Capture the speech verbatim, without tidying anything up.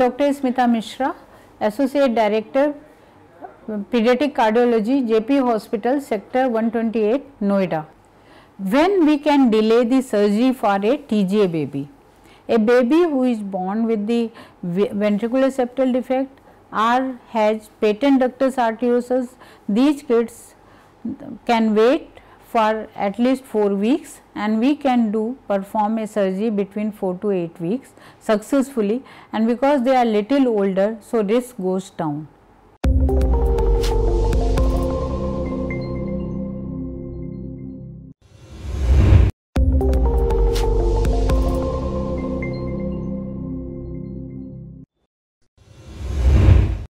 Doctor Smita Mishra, Associate Director, Paediatric Cardiology, Jaypee Hospital, Sector one twenty-eight, Noida. When we can delay the surgery for a T G A baby? A baby who is born with the ventricular septal defect or has patent ductus arteriosus, these kids can wait for at least four weeks, and we can do perform a surgery between four to eight weeks successfully, and because they are little older, so risk goes down.